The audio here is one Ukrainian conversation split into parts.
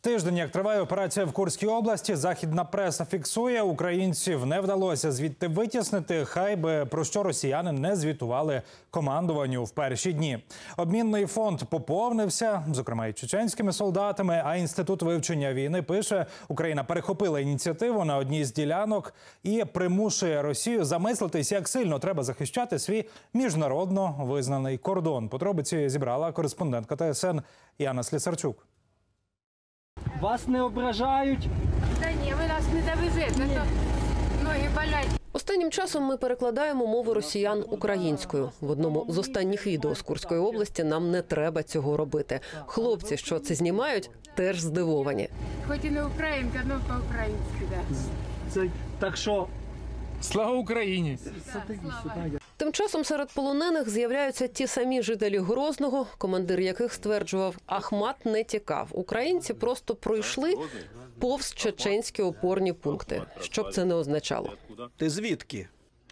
Тиждень, як триває операція в Курській області, західна преса фіксує, українців не вдалося звідти витіснити, хай би про що росіяни не звітували командуванню в перші дні. Обмінний фонд поповнився, зокрема і чеченськими солдатами, а Інститут вивчення війни пише, Україна перехопила ініціативу на одній з ділянок і примушує Росію замислитись, як сильно треба захищати свій міжнародно визнаний кордон. Подробиці зібрала кореспондентка ТСН Яна Слісарчук. Вас не ображають? Та ні, ви нас не довезете, то ноги болять. Останнім часом ми перекладаємо мову росіян українською. В одному з останніх відео з Курської області нам не треба цього робити. Хлопці, що це знімають, теж здивовані. Хоч і не українка, але по-українськи, так. Так що... Слава Україні! Тим часом серед полонених з'являються ті самі жителі Грозного, командир яких стверджував, Ахмат не тікав. Українці просто пройшли повз чеченські опорні пункти. Що б це не означало. Ти звідки?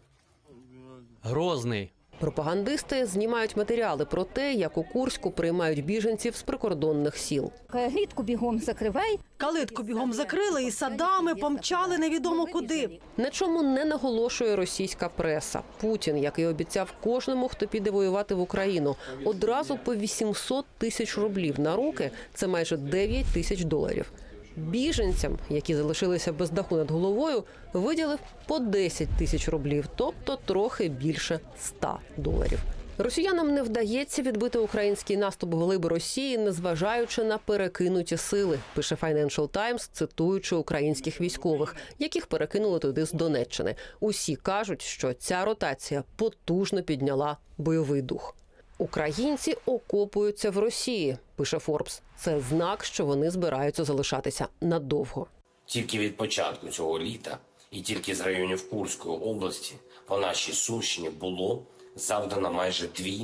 Грозний. Пропагандисти знімають матеріали про те, як у Курську приймають біженців з прикордонних сіл. Калитку бігом закривай. Калитку бігом закрили і садами помчали невідомо куди. На чому не наголошує російська преса. Путін, який обіцяв кожному, хто піде воювати в Україну, одразу по 800 тисяч рублів на руки – це майже 9 тисяч доларів. Біженцям, які залишилися без даху над головою, виділив по 10 тисяч рублів, тобто трохи більше 100 доларів. Росіянам не вдається відбити український наступ глиби Росії, незважаючи на перекинуті сили, пише Financial Times, цитуючи українських військових, яких перекинули туди з Донеччини. Усі кажуть, що ця ротація потужно підняла бойовий дух. Українці окопуються в Росії, пише Forbes. Це знак, що вони збираються залишатися надовго. Тільки від початку цього літа і тільки з районів Курської області по нашій Сумщині було завдано майже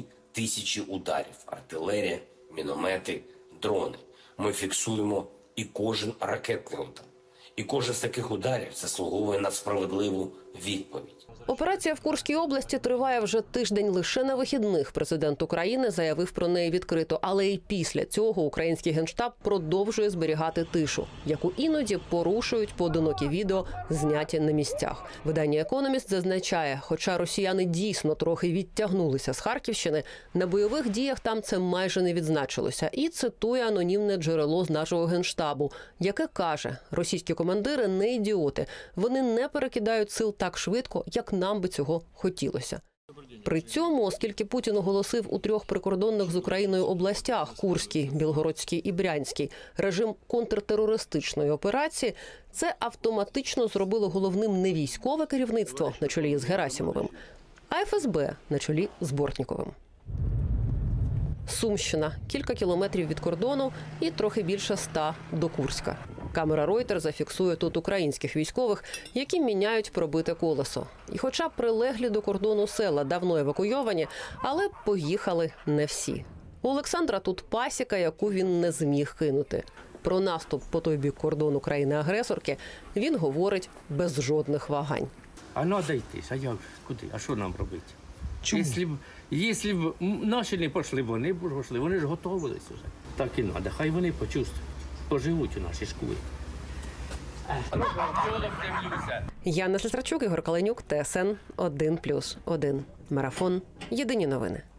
2000 ударів. Артилерія, міномети, дрони. Ми фіксуємо і кожен ракетний удар. І кожен з таких ударів заслуговує на справедливу відповідь. Операція в Курській області триває вже тиждень. Лише на вихідних президент України заявив про неї відкрито. Але і після цього український Генштаб продовжує зберігати тишу, яку іноді порушують поодинокі відео, зняті на місцях. Видання «Економіст» зазначає, хоча росіяни дійсно трохи відтягнулися з Харківщини, на бойових діях там це майже не відзначилося. І цитує анонімне джерело з нашого Генштабу, яке каже, російські командири не ідіоти. Вони не перекидають сил так швидко, як нам би цього хотілося. При цьому, оскільки Путін оголосив у 3 прикордонних з Україною областях – Курській, Білгородській і Брянській – режим контртерористичної операції, це автоматично зробило головним не військове керівництво на чолі з Герасимовим, а ФСБ на чолі з Бортніковим. Сумщина – кілька кілометрів від кордону і трохи більше 100 до Курська. Камера Reuters зафіксує тут українських військових, які міняють пробите колесо. І хоча прилеглі до кордону села давно евакуйовані, але поїхали не всі. У Олександра тут пасіка, яку він не зміг кинути. Про наступ по той бік кордону країни-агресорки він говорить без жодних вагань. А треба йти, а як? Куди? А що нам робити? Якщо б наші не пішли, вони б пішли, вони ж готувалися вже. Так і треба, хай вони почувствують, поживуть у нашій школі. Яна Слісарчук, Ігор Каленюк, ТСН 1+1. Марафон. Єдині новини.